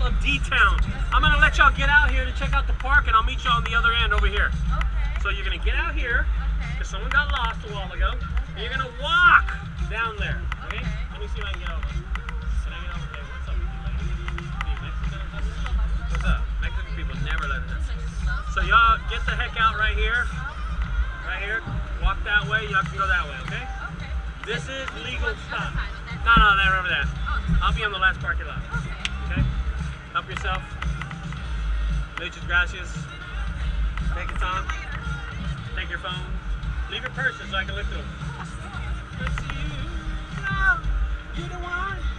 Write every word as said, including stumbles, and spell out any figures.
of D-Town. I'm gonna let y'all get out here to check out the park, and I'll meet y'all on the other end over here. Okay. So you're gonna get out here, because someone got lost a while ago, and you're gonna walk down there. Okay? Let me see if I can get over. Can I get over there? What's up with you, lady? Are you Mexican or something? What's up? Mexican people never let us. So y'all get the heck out right here. Right here. Walk that way. Y'all can go that way, okay? Okay. This is legal stuff. No, no, they're over there. I'll be on the last parking lot. Okay? Help yourself. Muchas gracias. Take your time. Take your phone. Leave your purses so I can look through them. It's you. No, you're the one.